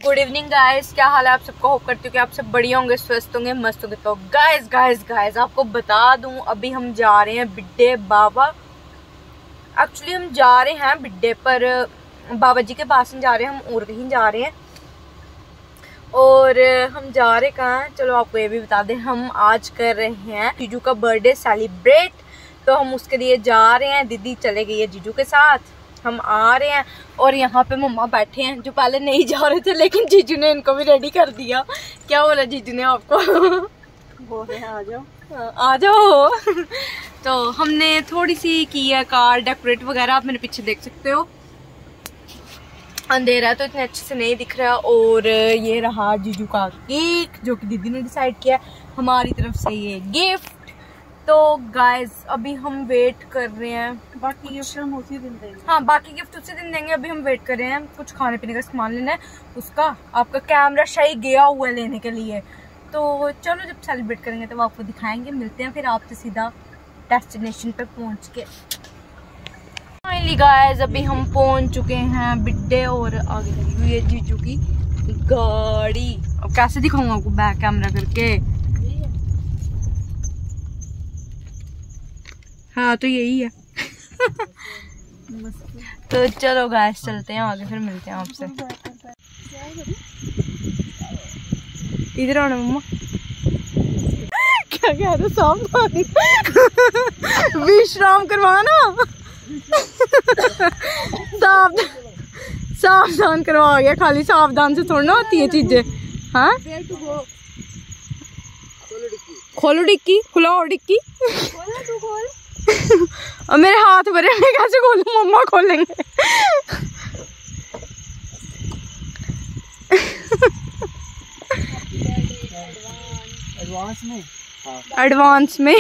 Good evening guys, क्या हाल है आप सबको। होप करती हूँ कि आप सब बढ़िया होंगे, स्वस्थ होंगे, मस्त होंगे। तो गाइस आपको बता दूं, अभी हम जा रहे हैं बिड्डे बाबा। एक्चुअली हम जा रहे हैं बिड्डे पर, बाबा जी के पास नहीं जा रहे हैं, हम और कहीं जा रहे हैं। और हम जा रहे कहाँ हैं, चलो आपको ये भी बता दें, हम आज कर रहे हैं जीजू का बर्थडे सेलिब्रेट। तो हम उसके लिए जा रहे हैं, दीदी चले गई है जीजू के साथ, हम आ रहे हैं। और यहाँ पे मम्मा बैठे हैं जो पहले नहीं जा रहे थे, लेकिन जीजू ने इनको भी रेडी कर दिया। क्या बोला जीजू ने आपको? बोल रहे हैं आ जाओ आ जाओ। तो हमने थोड़ी सी की है कार डेकोरेट वगैरह, आप मेरे पीछे देख सकते हो। अंधेरा है तो इतने अच्छे से नहीं दिख रहा। और ये रहा जीजू का केक जो कि दीदी ने डिसाइड किया, हमारी तरफ से ये गिफ्ट। तो गाइस अभी हम वेट कर रहे हैं, बाकी गिफ्ट हम उसी दिन देंगे। हाँ, बाकी गिफ्ट उसी दिन देंगे। अभी हम वेट कर रहे हैं, कुछ खाने पीने का सामान लेना है उसका। आपका कैमरा शायद गया हुआ है लेने के लिए। तो चलो जब सेलिब्रेट करेंगे तो आपको दिखाएंगे। मिलते हैं फिर आपसे सीधा डेस्टिनेशन पे पहुंच के। फाइनली गाइस अभी हम पहुंच चुके हैं बिड्डे, और आगे लगी हुई है जीजू की गाड़ी। अब कैसे दिखाऊंगा आपको बैक कैमरा करके? हाँ तो यही है। तो चलो गाइस चलते हैं आगे, फिर मिलते हैं आपसे। इधर आना मम्मा। क्या कह रहे? सावधान। विश्राम करवाना। सावधान करवा गया, खाली सावधान से थोड़ा ना होती है चीजें। हाँ खोलो डिक्की, खुलाओ डिक्की। और मेरे हाथ भरे, मैं कैसे खोलूं? मम्मा खोलेंगे। एडवांस में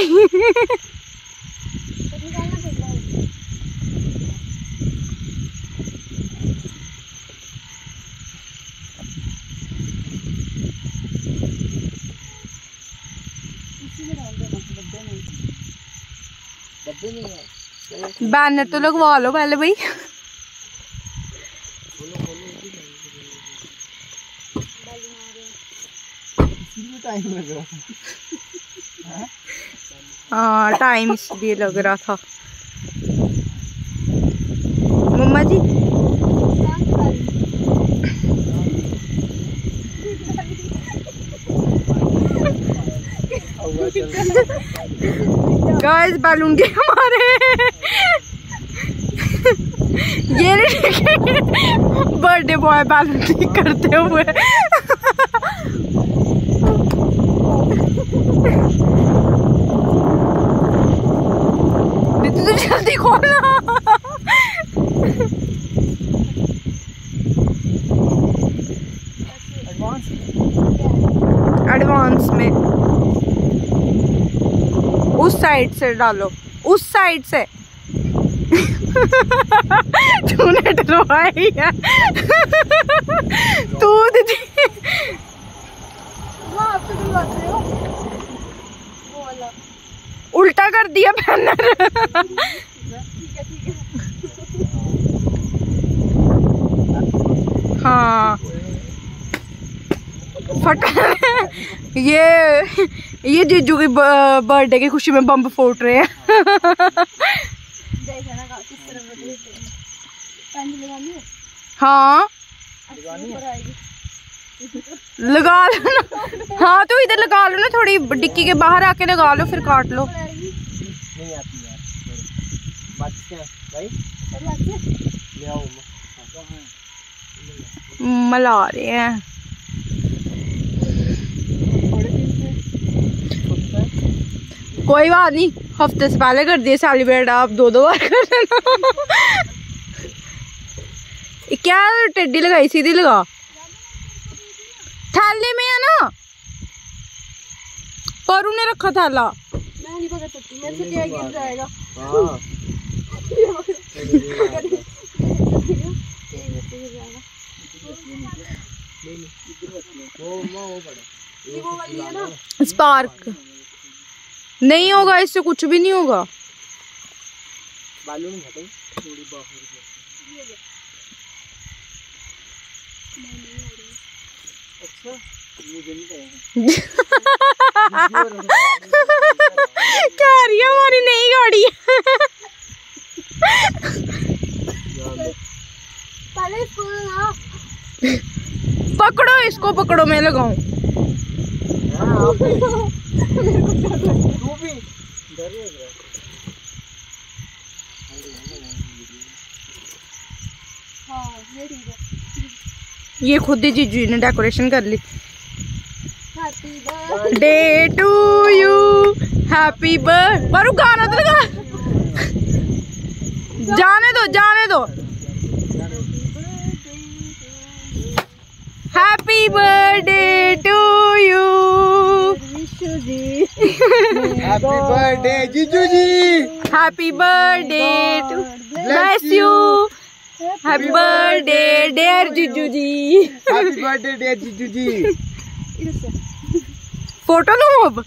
बैनर तो लगवा लो पहले भाई। हाँ टाइम इसलिए लग रहा था। मम्मा जी गाइस बैलून के हमारे ये बर्थडे बॉय बैलून ठीक करते हुए। तो जल्दी खोलना। एडवांस में उस साइड से डालो, उस साइड से। तूने डरवाई है। तू दीदी उल्टा कर दिया बैनर। हाँ फटा। ये जीजू की बर्थडे की खुशी में बम फोड़ रहे हैं। हाँ लगा लो ना। हाँ तो इधर लगा लो ना, थोड़ी डिक्की के बाहर आके लगा लो, फिर काट लो। मला रहे हैं। कोई बात नहीं, हफ्ते से पहले कर दिए सेलिब्रेट, आप दो बार कर लेना। क्या टेडी लगाई? सीधी लगा, थैले में है ना, पर उन्हें रखा थैला। मैं नहीं पकड़ सकती, मेरे से क्या गिर जाएगा। स्पार्क नहीं होगा, इससे कुछ भी नहीं होगा। अच्छा मुझे नहीं पता। क्या रही है हमारी नई गाड़ी है। पहले इसको पकड़ो, इसको पकड़ो, मैं लगाऊं। ये खुद ही जीजू ने डेकोरेशन कर ली। Happy birthday to you, happy birthday. पर गाना तो लगा, जाने दो जाने दो। Happy birthday to you, happy birthday जीजू जी, happy birthday to, bless you, happy birthday dear जीजू जी, हैप्पी बर्थडे डियर जीजू जी। फोटो लो अब,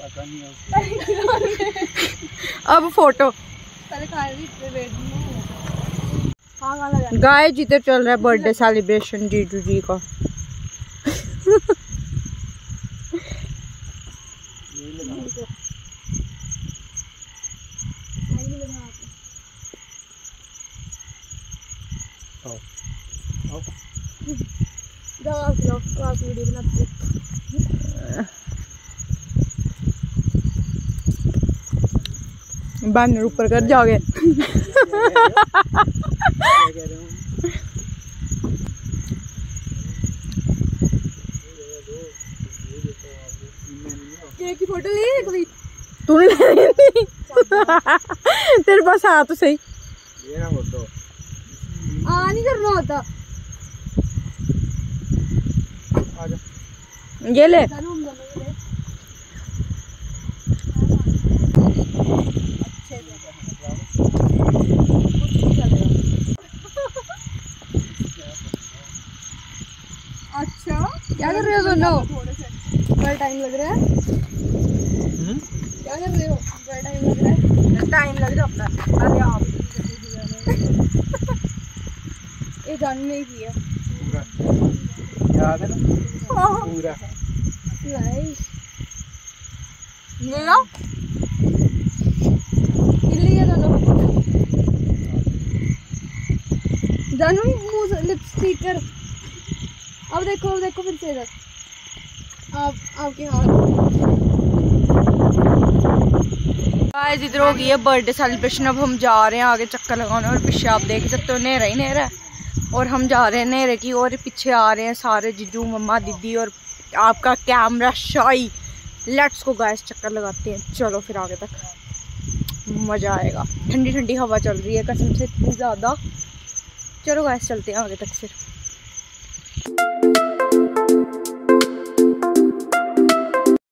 अब फोटो। गाय जिधर चल रहा है बर्थडे सेलिब्रेशन जीजू जी का। बैनर ऊपर कर जाओगे। केक की फोटो ले कभी तूने तेरे पास आ तो सही, ये ना फोटो आ नहीं करना होता। ये ले अच्छा क्या कर रहे हो दोनों? बड़ा टाइम लग रहा है। क्या कर रहे हो? बड़ा टाइम लग रहा है। टाइम लग रहा अपना। अरे आप ये जानने नहीं किया याद है ना पूरा। ले लो ये दोनों जानू मुंह लिपस्टिकर। अब देखो फिर से इधर आप आपके हाथ। गाइस इधर हो गई है बर्थडे सेलिब्रेशन। अब हम जा रहे हैं आगे चक्कर लगाने और पीछे आप देख सकते हो नेरा ही नेरा है और हम जा रहे हैं नेरे की और पीछे आ रहे हैं सारे जीजू मम्मा दीदी और आपका कैमरा शाई। लेट्स गो गाइस चक्कर लगाते हैं। चलो फिर आगे तक मज़ा आएगा। ठंडी ठंडी हवा चल रही है कसम से इतनी ज़्यादा। चलो गाइस चलते हैं आगे तक फिर।